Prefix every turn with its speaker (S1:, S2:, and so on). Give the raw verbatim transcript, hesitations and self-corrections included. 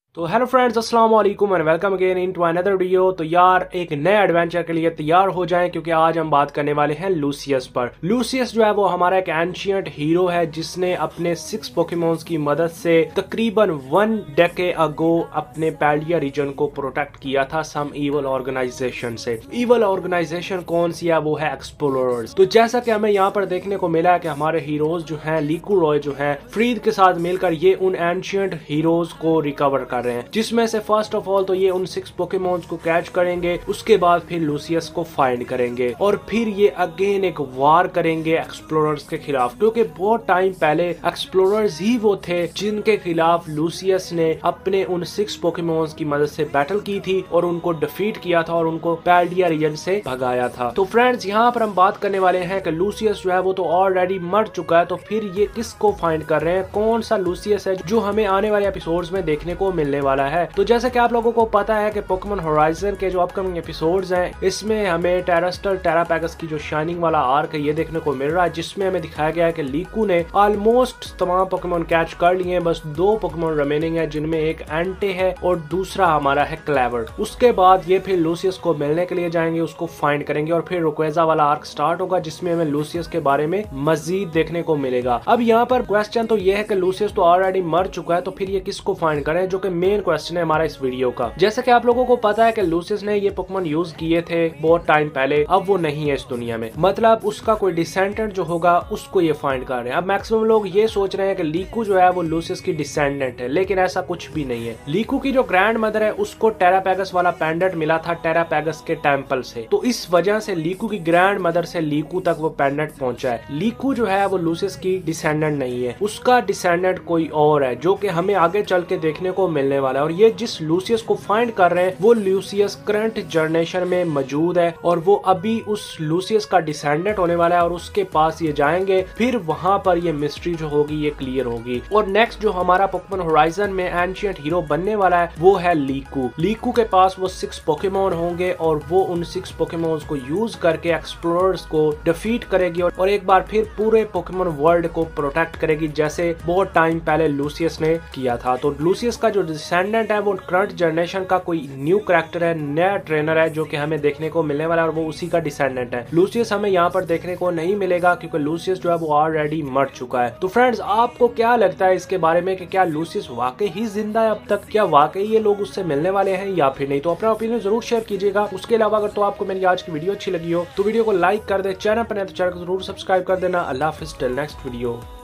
S1: तो hello friends, अस्सलाम वालेकुम and welcome again in to another video. तो यार एक नए एडवेंचर के लिए तैयार हो जाएं क्योंकि आज हम बात करने वाले हैं लूसियस पर। लूसियस जो है वो हमारा एक एंशियंट हीरो है जिसने अपने सिक्स पोकेमोन्स की मदद से तकरीबन वन डेके अगो अपने पैल्डिया रीजन को प्रोटेक्ट किया था सम इवल ऑर्गेनाइजेशन से। इवल ऑर्गेनाइजेशन कौन सी है? वो है एक्सप्लोरर्स। तो जैसा कि हमें यहाँ पर देखने को मिला है कि हमारे हीरोज जो है लीकू रॉय जो है फ्रीद के साथ मिलकर ये उन एंशियंट हीरोज को रिकवर कर रहे हैं, जिसमें से फर्स्ट ऑफ ऑल तो ये उन सिक्स पोकेमोन्स को कैच करेंगे, उसके बाद फिर लूसियस को फाइंड करेंगे और फिर ये अगेन एक वार करेंगे एक्सप्लोरर्स के खिलाफ, क्योंकि बहुत टाइम पहले एक्सप्लोरर्स ही वो थे जिनके खिलाफ लूसियस ने अपने उन सिक्स पोकेमोन्स की मदद से बैटल की थी और उनको डिफीट किया था और उनको पैल्डिया रीजन से भगाया था। तो फ्रेंड्स यहाँ पर हम बात करने वाले हैं कि लूसियस जो है वो तो ऑलरेडी मर चुका है, तो फिर ये किसको फाइंड कर रहे हैं? कौन सा लूसियस है जो हमें आने वाले एपिसोड्स में देखने को मिलने वाला है? तो जैसे कि आप लोगों को पता है कि पोकेमॉन होराइजन के जो अपकमिंग एपिसोड्स हैं इसमें हमें टेरास्टल टेरापैगस की जो शाइनिंग वाला आर्क है ये देखने को मिल रहा है, जिसमें हमें दिखाया गया है कि लीकू ने ऑलमोस्ट तमाम पोकेमॉन कैच कर लिए हैं, बस दो पोकेमॉन रिमेनिंग है जिनमें एक एंटे है और दूसरा हमारा है क्लेवर। उसके बाद ये फिर लूसियस को मिलने के लिए जाएंगे, उसको फाइंड करेंगे और फिर रुक्वेजा वाला आर्क स्टार्ट होगा जिसमें हमें लूसियस के बारे में मजीद देखने को मिलेगा। अब यहाँ पर क्वेश्चन तो ये है कि लूसियस तो ऑलरेडी मर चुका है, तो फिर ये किसको फाइंड करें, जो कि मेन क्वेश्चन है हमारा इस वीडियो का। जैसे कि आप लोगों को पता है कि लूसियस ने ये पोकेमॉन यूज किए थे बहुत टाइम पहले, अब वो नहीं है इस दुनिया में, मतलब उसका कोई डिसेंडेंट जो होगा उसको ये फाइंड कर रहे हैं। अब मैक्सिमम लोग ये सोच रहे हैं कि लीकू जो है वो लूसियस की डिसेंडेंट है, लेकिन ऐसा कुछ भी नहीं है। लीकू की जो ग्रैंड मदर है उसको टेरापैगस वाला पेंडेंट मिला था टेरापैगस के टेम्पल से, तो इस वजह से लीकू की ग्रैंड मदर से लीकू तक वो पेंडेंट पहुंचा है। लीकू जो है वो लूसियस की डिसेंडेंट नहीं है, उसका डिसेंडेंट कोई और है जो कि हमें आगे चल के देखने को मिलने वाला है। और ये जिस लूसियस को फाइंड कर रहे हैं वो लूसियस करंट जनरेशन में मौजूद है और वो अभी उस लूसियस का डिसेंडेंट होने वाला है और उसके पास ये जाएंगे, फिर वहां पर ये मिस्ट्री जो होगी ये क्लियर होगी। और नेक्स्ट जो हमारा पोकेमॉन होराइजन में एंशियंट हीरो बनने वाला है वो है लीकू। लीकू के पास वो सिक्स पोकेमॉन होंगे और वो उन सिक्स पोकेमॉन्स को यूज करके एक्सप्लोरर्स को डिफीट करेगी और एक बार फिर पूरे पोकेमॉन वर्ल्ड को प्रोटेक्ट करेगी, जैसे बहुत टाइम पहले लूसियस ने किया था। तो लूसियस का जो डिसेंडेंट है वो करंट जनरेशन का कोई न्यू कैरेक्टर है, नया ट्रेनर है जो कि हमें देखने को मिलने वाला है और वो उसी का डिसेंडेंट है। लूसियस हमें यहाँ पर देखने को नहीं मिलेगा क्योंकि लूसियस जो है वो ऑलरेडी मर चुका है। तो फ्रेंड्स आपको क्या लगता है इसके बारे में कि क्या लूसियस वाकई ही जिंदा है अब तक? क्या वाकई ये लोग उससे मिलने वाले हैं या फिर नहीं? तो अपना ओपिनियन जरूर शेयर कीजिएगा। उसके अलावा अगर तो आपको मेरी आज की वीडियो अच्छी लगी हो तो वीडियो को लाइक कर दे, चैनल पर नहीं तो चैनल को जरूर सब्सक्राइब कर देना। अल्लाह हाफिज़, टिल नेक्स्ट वीडियो।